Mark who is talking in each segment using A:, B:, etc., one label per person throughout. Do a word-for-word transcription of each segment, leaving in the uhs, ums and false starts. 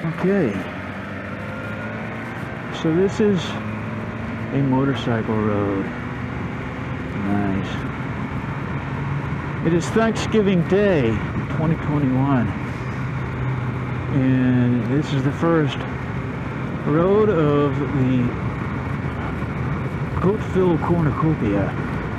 A: Okay, so this is a motorcycle road. Nice. It is Thanksgiving Day, twenty twenty-one, and this is the first road of the Coatesville Cornucopia.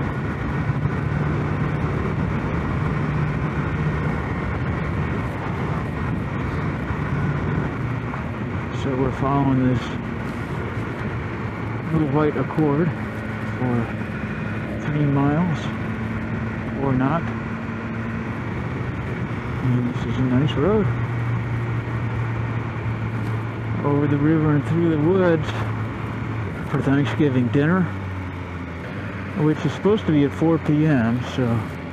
A: So we're following this little white Accord for three miles or not. And this is a nice road. Over the river and through the woods for Thanksgiving dinner, which is supposed to be at four P M so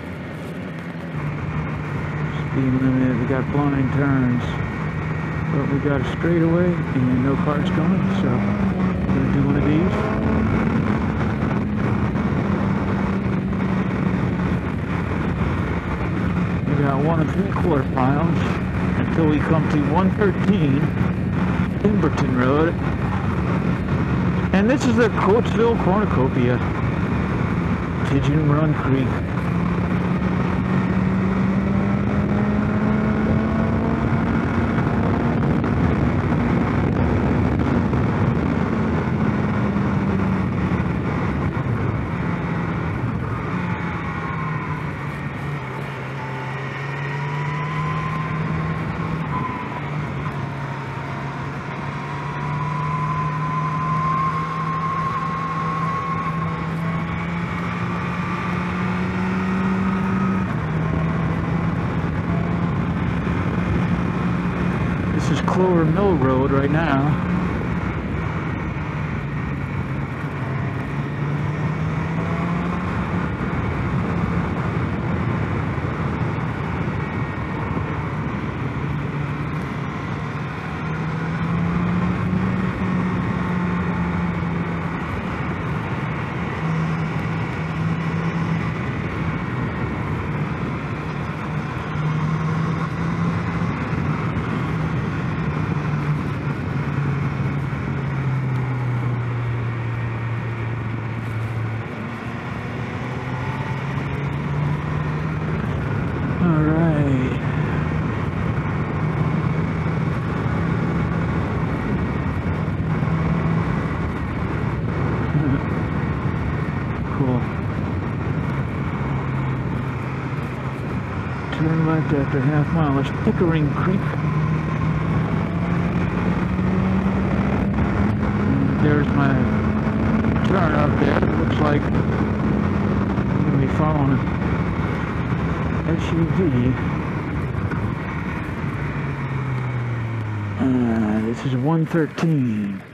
A: speed limit, we got blind turns. But we got a straightaway and no cars coming, so I'm gonna do one of these. We got one and three quarter miles until we come to one thirteen Timberton Road. And this is the Coatesville Cornucopia, Pigeon Run Creek. This is Clover Mill Road right now. Cool. Turn left after half mile. There's Pickering Creek. And there's my turn up there. It looks like I'm going to be following an S U V. Uh, this is one thirteen.